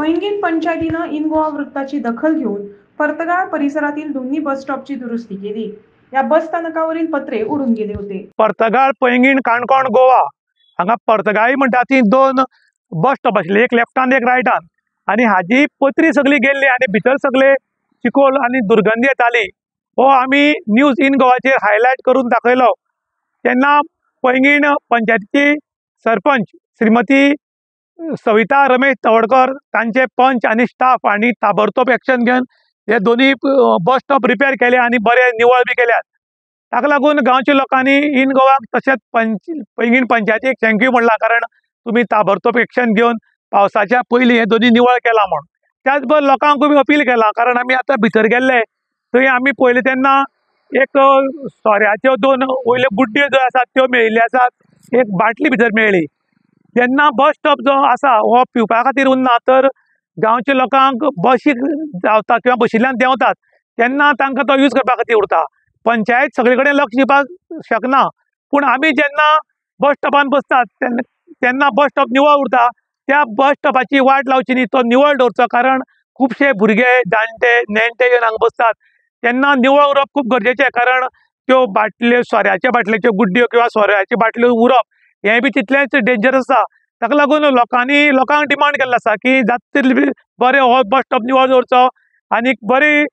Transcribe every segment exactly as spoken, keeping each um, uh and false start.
Poinguinim पंचायतीनं in Goa वृत्ताची दखल घेऊन पर्तगाळ परिसरातील दोन्ही बस स्टॉपची दुरुस्ती केली. या बस स्थानकावरील पत्रे उडून गेले होते. पर्तगाळ पैंगीण काणकोण गोवा हांगा पर्तगाळी म्हणटा ती दोन बस स्टॉप आशिल्ले, एक लेफ्टान एक रायटान, आणि हाजी पत्री सगळी गेल्ली आणि भितर सगळे चिकोल आणि दुर्गंधी येताली. हो आमी न्यूज इन गोवाचेर हायलायट करून दाखयलो. तेन्ना पैंगीण पंचायतीची सरपंच श्रीमती सविता रमेश तवडकर तांचे पंच आणि स्टाफ आणि ताबडतोब एक्शन घेवन हे दोन्ही बस स्टॉप रिपेर केले आणि बरे निवळ बी केल्यात. ताका लागून गांवच्या लोकांनी इन गोवाक तशेंच पंच पैंगीण पंचायतीक थँक्यू म्हणला, कारण तुम्ही ताबडतोब एक्शन घेवन पावसाच्या पयलीं हे दोन्ही निवळ केला म्हण. त्याच बरोबर लोकांक बी अपील केला, कारण आमी आतां भितर गेल्ले थंय आमी पळयलें तेन्ना एक सोऱ्याच्यो दोन वयल्यो बुड्ड्यो ज्यो आसात त्यो मेळिल्ल्यो आसात, एक बाटली भितर मेळ्ळी. जेन्ना बस स्टॉप जो आसा हो पिवपा खातीर उरना, तर गांवच्या लोकांक बशीक धांवता किंवा बशिंतल्यान देंवतात तेन्ना तांकां तो यूज करपा खातीर उरता. पंचायत सगळे कडेन लक्ष दिवपाक शकना, पूण आमी जेन्ना बस स्टॉपान बसतात तेन्ना तेन्ना बस स्टॉप निवळ उरता. त्या बस स्टॉपाची वाट लावची न्ही, तो निवळ दवरचो, कारण खुबशे भुरगे जाणटे नेणटे येवन हांगा बसतात तेन्ना निवळ उरप खूब गरजेचें. कारण त्यो बाटल्यो सोऱ्याच्या बाटलेच्यो गुड्ड्यो किंवा सोऱ्याच्यो बाटल्यो उरप हें बी तितलेंच डेंजरस आसा. ताका लागून लोकांनी लोकांक डिमांड केल्लो आसा की जाता तितले बरें हो बस स्टॉप निवळ दवरचो आनी बरी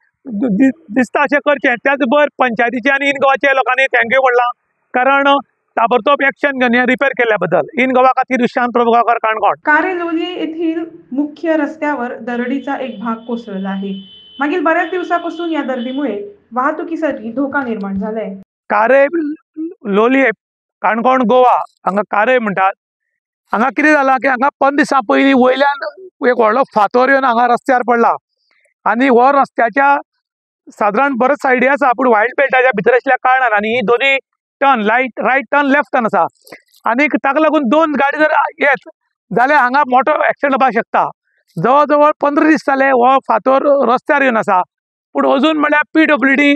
दिसता अशें करचें. त्याच बरोबर पंचायतीचे आनी इन गोवाच्या लोकांनी थँक्यू म्हणलां, कारण ताबडतोब एक्शन घेवन हे रिपेर केल्या बद्दल. इन गोवा खातीर विशांत प्रभुगांवकर, काणकोण. कारे लोलये येथील मुख्य रस्त्यावर दरडीचा एक भाग कोसळला आहे. मागील बऱ्याच दिवसापासून या दरडीमुळे वाहतुकीसाठी धोका निर्माण झालाय. कारे लोलये काणकोण गोवा हांगा कारे म्हणटात. हांगा कितें जालां की हांगा पंदरा दिसां पयलीं वयल्यान एक व्हडलो फातर येवन हांगा रस्त्यार पडला आनी हो रस्त्याच्या सादारण बरेच सायडी आसा, पूण वायल्ड बेल्टाच्या भितर आशिल्ल्या कारणान आनी ही दोनी turn light right turn left turn आसा आनी ताका लागून दोन गाडी जर येत जाल्यार हांगा मोठो एक्सिडंट जावपाक शकता. जवळ जवळ पंदरा दीस जाले हो फातर रस्त्यार येवन आसा, पूण अजून म्हळ्यार पी डब्ल्यू डी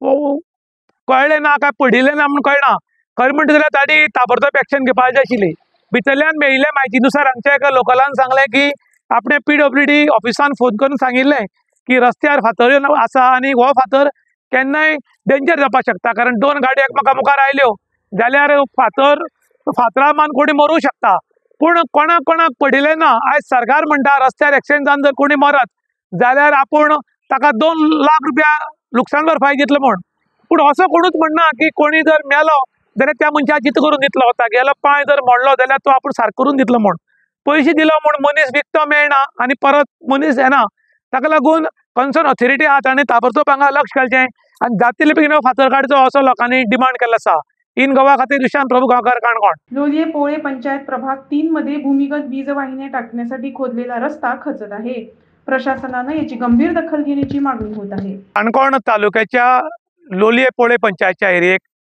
कळ्ळें ना काय पडिल्लें ना म्हूण कळना. खरें म्हणटा जाल्यार ताणी ताबडतोब एक्शन घेवपाक जाय आशिल्ली. भितरल्यान मेळिल्ल्या म्हायतीनुसार आमच्या एका लोकलान सांगलें की आपणे पी डब्ल्यू डी ऑफिसान फोन करून सांगिल्लें की रस्त्यार फातर येवन आसा आनी हो फातर केन्नाय डेंजर जावपाक शकता, कारण दोन गाडी एकमेका मुखार आयल्यो जाल्यार फातर फातरा मान कोणी मरूं शकता. पूण कोणाक कोणाक पडिल्लें ना. आयज सरकार म्हणटा रस्त्यार एक्सिडेंट जावन जर कोणी मरत जाल्यार आपूण ताका दोन लाख रुपया लुकसाण भरपाई दितलो म्हूण. पूण असो कोणूच म्हणना की कोणी जर मेलो जाल्यार त्या मनशाक जितो करून दितलो, तागेलो पांय जर मोडलो जाल्यार तो आपूण सारको करून दितलो म्हूण. पयशे दिलो म्हूण मनीस विकतो मेळना आनी परत मनीस येना. ताका लागून कन्सर्न ऑथॉरिटी आहा ताणें ताबडतोब हांगा लक्ष घालचें आनी जाता तितले बेगीन फातर काडचो असो लोकांनी डिमांड केल्लो आसा. इन गोवा खातीर विशांत प्रभुगांवकर, काणकोण. लोलये पोळे पंचायत प्रभाग तीन मध्ये भूमिगत वीज वाहिन्या टाकण्यासाठी खोदलेला रस्ता खचत आहे. प्रशासनानं याची गंभीर दखल घेण्याची मागणी होत आहे. काणकोण तालुक्याच्या लोलये पोळे पंचायतच्या एरियेक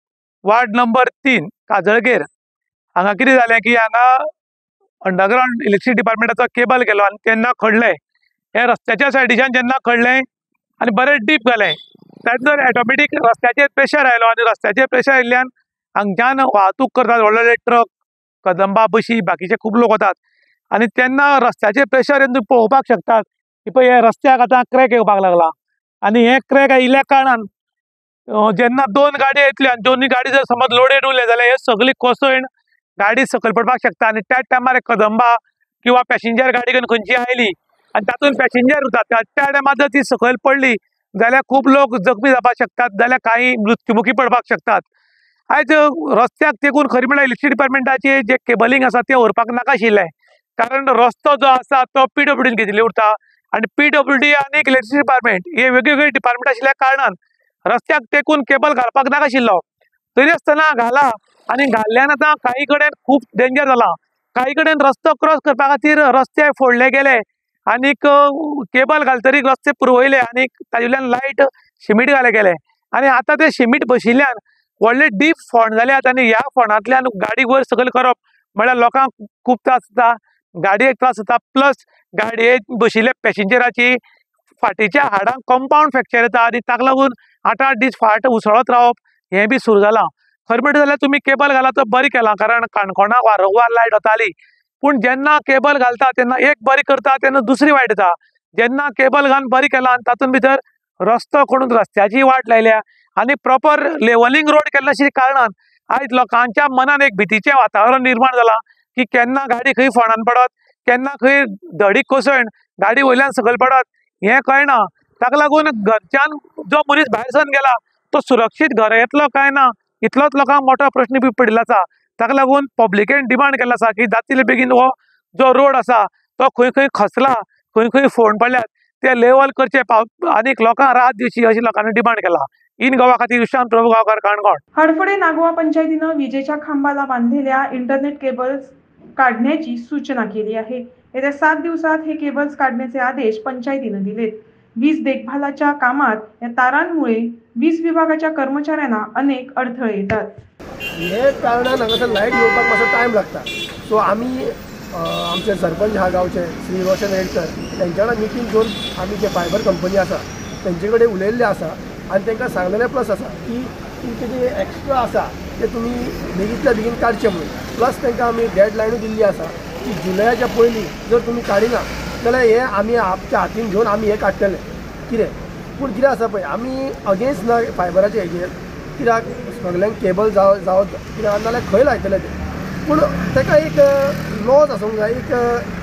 वार्ड नंबर तीन काजळगेर हांगा कितें जालें की हांगा अंडरग्राउंड इलेक्ट्रिसिटी डिपार्टमेंटाचो केबल गेलो आनी तेन्ना खडलें. हे रस्त्याच्या सायडीच्यान जेन्ना खडलें आनी बरें डीप जालें, ताचेर ऑटोमॅटीक रस्त्याचेर प्रेशर आयलो आनी रस्त्याचेर प्रेशर आयिल्ल्यान हांगच्यान वाहतूक करतात व्हडले व्हडले ट्रक, कदंबा, बशी, बाकीचे खूब लोक वतात आनी तेन्ना रस्त्याचेर प्रेशर येवन तुमी पळोवपाक शकतात की पळय हे रस्त्याक आतां क्रॅक येवपाक लागला आनी हे क्रॅक आयिल्ल्या कारणान जेन्ना दोन गाडी येतल्यो आनी दोनूय गाडी जर समज लोडेड उरले जाल्यार हे सगळी कोसळून गाडी सकयल पडपाक शकता. आनी त्याच टायमार कदंबा किंवा पॅसेंजर गाडी घेवन खंयची आयली आनी तातूंत पॅसेंजर उरतात, त्या टायमार जर ती सकयल पडली जाल्यार खूब लोक जखमी जावपाक शकतात, जाल्यार काही मृत्युमुखी पडपाक शकतात. आयज रस्त्याक तेकून खरी म्हळ्यार इलेक्ट्रिसिटी डिपार्टमेंटाचे जे केबलिंग आसा तें व्हरपाक नाका आशिल्लें, कारण रस्तो जो आसा तो पी डब्ल्यू डीन घेतिल्लो उरता आनी पी डब्ल्यू डी आनी इलेक्ट्रिसिटी डिपार्टमेंट हे वेगवेगळे डिपार्टमेंट आशिल्ल्या कारणान रस्त्याक तेकून केबल घालपाक नाका आशिल्लो. तरी आसतना घाला आनी घाल्ल्यान आतां काही कडेन खूब डेंजर जाला. काही कडेन रस्तो क्रॉस करपा खातीर रस्ते फोडले गेले आनीक केबल घालतरी रस्ते पुरवयले आनी तातूंतल्यान लायट शिमीट घाले गेले आनी आतां ते शिमीट बशिल्ल्यान व्हडले डीप फोंड जाल्यात आनी ह्या फोंडांतल्यान गाडी वयर सकयल करप म्हळ्यार लोकांक खूब त्रास जाता, गाडयेक त्रास जाता, प्लस गाडयेक बशिल्ल्या पॅसेंजराची फाटीच्या हाडांक कंपाउंड फ्रॅक्चर येता आनी ताका लागून आठ आठ दीस फाट उसळत रावप हें बी सुरू जालां. खरें म्हणटा जाल्यार तुमी केबल घाला तो बरें केलां, कारण काणकोणाक वारंवार लायट वताली पूण जेन्ना केबल घालता तेन्ना एक बरी करता तेन्ना दुसरी वायट जाता. जेन्ना केबल घालून बरी केला आनी तातूंत भितर रस्तो करून रस्त्याची वाट लायल्या आनी प्रॉपर लेवलिंग रोड केल्ल्या नाशिल्ल्या कारणान आयज लोकांच्या मनान एक भितीचें वातावरण निर्माण जालां की केन्ना गाडी खंय फोंडान पडत, केन्ना खंय धडीक कोसळून गाडी वयल्यान सकयल पडत हें कळना. ताका लागून घरच्यान जो मनीस भायर सरून गेला तो सुरक्षीत घरा येतलो काय ना इतलोच लोकांक मोठो प्रश्न बी पडिल्लो आसा. ताका लागून पब्लिकेन डिमांड केल्लो आसा की जाता तितले बेगीन हो जो रोड आसा तो खंय खंय खसला, खंय खंय फोंड पडल्यात ते लेवल करचे पाव आनीक लोकांक राहत दिवची अशी लोकांनी डिमांड केला. इन गोवा खातीर विशांत प्रभू गांवकार, काणकोण. हडफडे नागोवा पंचायतीनं विजेच्या खांबाला बांधलेल्या इंटरनेट केबल्स काढण्याची सूचना केली आहे. येत्या सात दिवसात हे केबल्स काढण्याचे आदेश पंचायतीनं दिलेत. वीज देखभालाच्या कामात या तारांमुळे वीज विभागाच्या कर्मचाऱ्यांना अनेक अडथळे येतात. हे कारणान हांगासर लायट येवपाक मातसो टायम लागता. सो आमी आमचे सरपंच ह्या गांवचे श्री रोशन रेडकर तेंच्या वांगडा मिटींग घेवन आमी जे फायबर कंपनी आसा तेंचे कडेन उलयल्ले आसा आनी तांकां सांगलेलें प्लस आसा की तुमचे जे एक्स्ट्रा आसा ते तुमी बेगींतल्या बेगीन काडचे म्हणून. प्लस तांकां आमी डेडलायनूय दिल्ली आसा की जुलयाच्या पयलीं जर तुमी काडिना जाल्यार हे आमी आमच्या हातीन घेवन आमी हे काडटले. कितें पूण कितें आसा पळय आमी अगेन्स्ट ना फायबराचे हेजेर कित्याक सगल्यांक केबल जाव जावत कित्याक नाजाल्यार खंय लायतले ते. पूण ताका एक लॉज आसूंक जाय, एक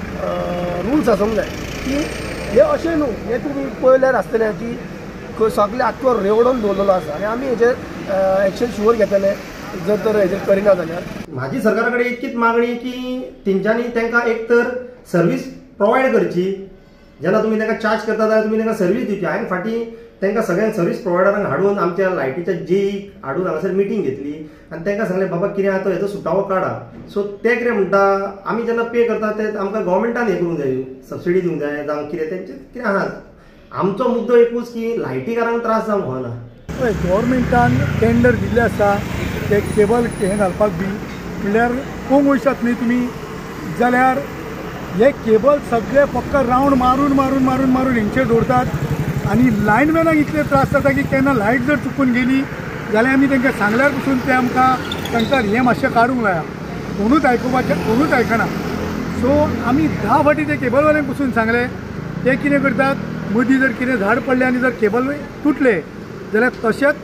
रुल्स आसूंक जाय की हे अशें न्हू. हे तुमी पळयल्यार आसतलें की खंय सगळे आख्खो रेवडोन दवरलेलो आसा आनी आमी हेजेर एक्शन शुअर घेतले जर तर हेजेर करिना जाल्यार. म्हाजी सरकारा कडेन इतकीच मागणी की तेंच्यांनी तांकां एक तर सर्वीस प्रोवायड करची. जेन्ना तुमी तांकां चार्ज करता जाल्यार तुमी तांकां सर्वीस दिवची. हांवें फाटीं तांकां सगळ्यांक सर्वीस प्रोवायडरांक हाडून आमच्या लायटीच्या जेईक हाडून हांगासर मिटींग घेतली आनी तांकां सांगलें बाबा कितें आसा तो हेजो सुटावो काडा. सो ते कितें म्हणटा आमी जेन्ना पे करता ते आमकां गोवोरमेंटान हें करूंक जाय, सबसिडी दिवंक जाय जावं कितें तेंचें कितें आहा. आमचो मुद्दो एकूच की लायटीकारांक त्रास जावंक होना. पळय गोवोरमेंटान टेंडर दिल्लें आसा ते केबल हें घालपाक बी म्हणल्यार पळोवंक वयशात न्ही तुमी जाल्यार हे केबल सगळे फक्त रावंड मारून मारून मारून मारून हेंचेर दवरतात आनी लायनमॅनाक इतले त्रास जाता की केन्ना लायट जर चुकून गेली जाल्यार आमी तांकां सांगल्यार पसून ते आमकां सांगतात हें मातशें काडूंक लाया. कोणूच आयकुपाचें कोणूच आयकना. सो आमी धा फावटी ते केबलवाल्यांक पसून सांगलें. ते कितें करतात मदीं जर कितें झाड पडलें आनी जर केबल तुटले जाल्यार तशेंच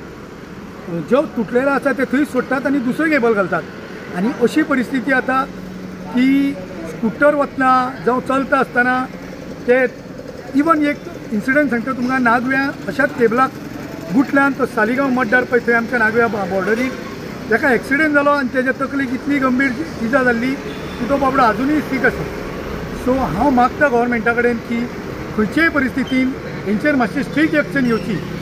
जो तुटलेलो आसा ते थंय सोडटात आनी दुसरें केबल घालतात. आनी अशी परिस्थिती आतां की स्कुटर वतना जावं चलता आसतना ते इवन एक इन्सिडंट सांगता तुमकां नागव्या अशाच केबलाक गुटल्यान तो सालिगांव मतदार पळय थंय आमच्या नागव्या बॉर्डरीक ताका एक्सिडेंट जालो आनी तेज्या तकलेक इतली गंभीर इजा जाल्ली की तो बाबडो अजुनूय सीक आसा. सो हांव मागता गोवोरमेंटा कडेन की खंयचेय परिस्थितीन हेंचेर मातशी स्ट्रीक्ट एक्शन घेवची.